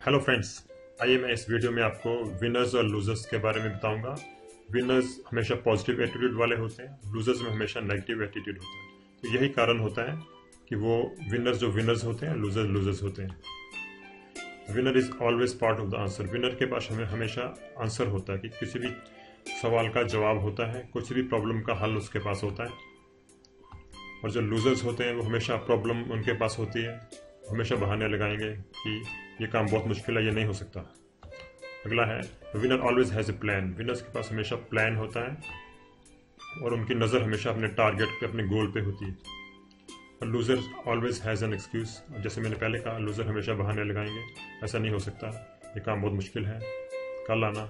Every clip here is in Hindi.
हेलो फ्रेंड्स, आइए मैं इस वीडियो में आपको विनर्स और लूजर्स के बारे में बताऊंगा। विनर्स हमेशा पॉजिटिव एटीट्यूड वाले होते हैं, लूजर्स में हमेशा नेगेटिव एटीट्यूड होता है। तो यही कारण होता है कि वो विनर्स जो विनर्स होते हैं, लूजर्स लूजर्स होते हैं। Winner is always part of the answer. Winner के पास हमें हमेशा आंसर होता है कि किसी भी सवाल का जवाब होता है, कुछ भी प्रॉब्लम का हल उसके पास होता है। और जो लूजर्स होते हैं वो हमेशा प्रॉब्लम उनके पास होती है, हमेशा बहाने लगाएंगे कि ये काम बहुत मुश्किल है, ये नहीं हो सकता। अगला है winner always has a plan. Winners के पास हमेशा प्लान होता है और उनकी नज़र हमेशा अपने टारगेट पे, अपने गोल पे होती है। और loser always has an excuse. जैसे मैंने पहले कहा, लूजर हमेशा बहाने लगाएंगे, ऐसा नहीं हो सकता, ये काम बहुत मुश्किल है, कल आना।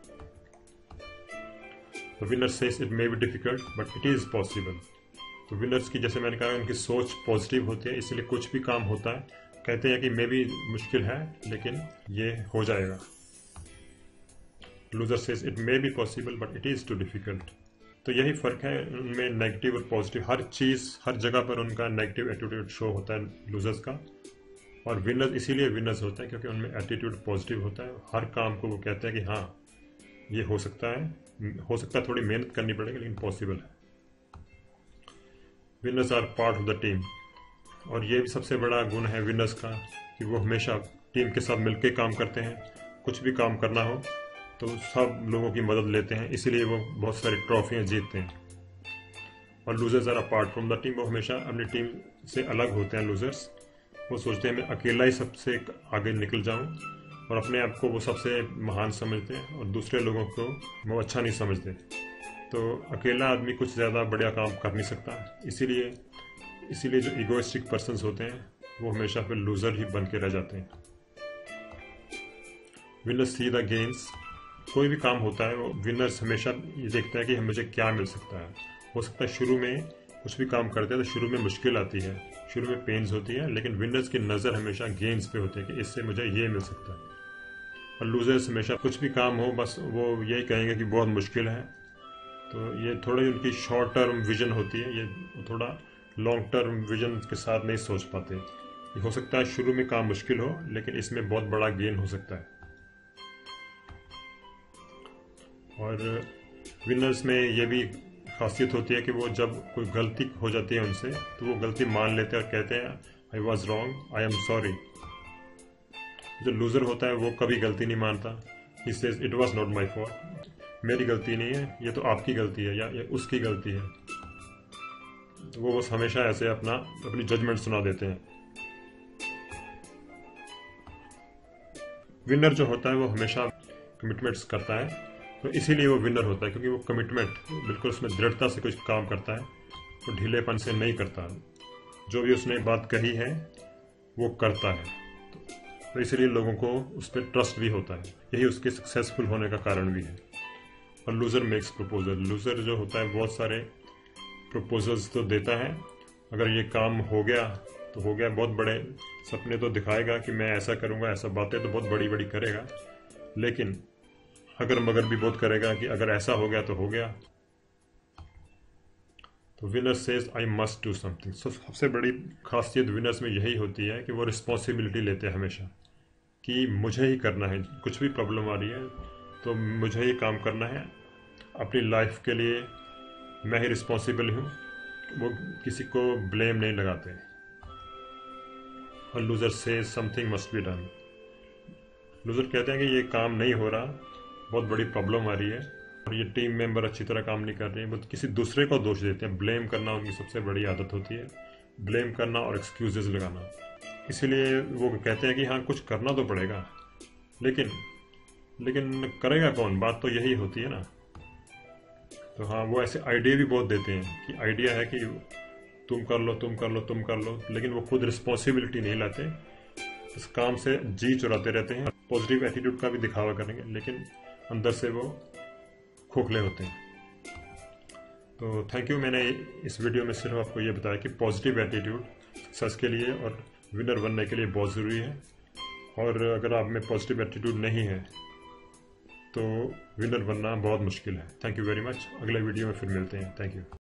Winner says it may be difficult but it is possible. तो विनर्स की, जैसे मैंने कहा, उनकी सोच पॉजिटिव होती है, इसलिए कुछ भी काम होता है कहते हैं कि मे भी मुश्किल है लेकिन ये हो जाएगा। Loser says it may be possible but it is too difficult. तो यही फ़र्क है उनमें, नेगेटिव और पॉजिटिव। हर चीज़, हर जगह पर उनका नेगेटिव एटीट्यूड शो होता है लूजर्स का। और विनर्स इसीलिए विनर्स होता है क्योंकि उनमें एटीट्यूड पॉजिटिव होता है। हर काम को वो कहते हैं कि हाँ ये हो सकता है, थोड़ी मेहनत करनी पड़ेगी लेकिन पॉसिबल है। Winners are part of the team. और ये भी सबसे बड़ा गुण है विनर्स का कि वो हमेशा टीम के साथ मिलकर काम करते हैं। कुछ भी काम करना हो तो सब लोगों की मदद लेते हैं, इसीलिए वो बहुत सारी ट्रॉफियाँ जीतते हैं। और losers are apart from the team. वो हमेशा अपनी टीम से अलग होते हैं लूजर्स। वो सोचते हैं मैं अकेला ही सबसे आगे निकल जाऊं, और अपने आप को वो सबसे महान समझते हैं और दूसरे लोगों को वो अच्छा नहीं समझते। तो अकेला आदमी कुछ ज़्यादा बढ़िया काम कर नहीं सकता। इसीलिए जो इगोइस्टिक पर्सन्स होते हैं वो हमेशा फिर लूजर ही बन के रह जाते हैं। Winners see the gains. कोई भी काम होता है वो विनर्स हमेशा ये देखता है कि मुझे क्या मिल सकता है। हो सकता है शुरू में कुछ भी काम करते हैं तो शुरू में मुश्किल आती है, शुरू में पेन्स होती है, लेकिन विनर्स की नज़र हमेशा गेन्स पे होती है कि इससे मुझे ये मिल सकता है। और लूजर्स हमेशा कुछ भी काम हो बस वो यही कहेंगे कि बहुत मुश्किल है। तो ये थोड़ी उनकी शॉर्ट टर्म विजन होती है, ये थोड़ा लॉन्ग टर्म विजन के साथ नहीं सोच पाते। ये हो सकता है शुरू में काम मुश्किल हो लेकिन इसमें बहुत बड़ा गेन हो सकता है। और विनर्स में ये भी खासियत होती है कि वो जब कोई गलती हो जाती है उनसे तो वो गलती मान लेते हैं और कहते हैं I was wrong, I am sorry. जो लूजर होता है वो कभी गलती नहीं मानता। He says it was not my fault, मेरी गलती नहीं है, ये तो आपकी गलती है या उसकी गलती है। वो बस हमेशा ऐसे अपनी जजमेंट सुना देते हैं। विनर जो होता है वो हमेशा कमिटमेंट्स करता है, तो इसीलिए वो विनर होता है क्योंकि वो कमिटमेंट बिल्कुल उसमें दृढ़ता से कुछ काम करता है, वो ढीलेपन से नहीं करता। जो भी उसने बात कही है वो करता है, तो इसलिए लोगों को उस पर ट्रस्ट भी होता है। यही उसके सक्सेसफुल होने का कारण भी है। और लूजर मेक्स प्रपोजल। लूजर जो होता है बहुत सारे प्रपोजल्स तो देता है। अगर ये काम हो गया तो हो गया, बहुत बड़े सपने तो दिखाएगा कि मैं ऐसा करूँगा, ऐसा बातें तो बहुत बड़ी बड़ी करेगा, लेकिन अगर मगर भी बहुत करेगा कि अगर ऐसा हो गया तो हो गया। तो winner says I must do something. सबसे बड़ी खासियत विनर्स में यही होती है कि वो रिस्पॉन्सिबिलिटी लेते हैं हमेशा कि मुझे ही करना है। कुछ भी प्रॉब्लम आ रही है तो मुझे ही काम करना है, अपनी लाइफ के लिए मैं ही रिस्पॉन्सिबल हूँ। वो किसी को ब्लेम नहीं लगाते। और loser says something must be done. Loser कहते हैं कि ये काम नहीं हो रहा, बहुत बड़ी प्रॉब्लम आ रही है और ये टीम मेंबर अच्छी तरह काम नहीं कर रहे हैं, वो किसी दूसरे को दोष देते हैं। ब्लेम करना उनकी सबसे बड़ी आदत होती है, ब्लेम करना और एक्सक्यूजेस लगाना। इसीलिए वो कहते हैं कि हाँ कुछ करना तो पड़ेगा, लेकिन करेगा कौन? बात तो यही होती है ना। तो हाँ, वो ऐसे आइडिया भी बहुत देते हैं कि आइडिया है कि तुम कर लो, तुम कर लो, तुम कर लो, लेकिन वो खुद रिस्पॉन्सिबिलिटी नहीं लाते, इस काम से जी चुराते रहते हैं। पॉजिटिव एटीट्यूड का भी दिखावा करेंगे लेकिन अंदर से वो खोखले होते हैं। तो थैंक यू। मैंने इस वीडियो में सिर्फ आपको ये बताया कि पॉजिटिव एटीट्यूड सक्सेस के लिए और विनर बनने के लिए बहुत ज़रूरी है। और अगर आप में पॉजिटिव एटीट्यूड नहीं है तो विनर बनना बहुत मुश्किल है। Thank you very much. अगले वीडियो में फिर मिलते हैं। Thank you.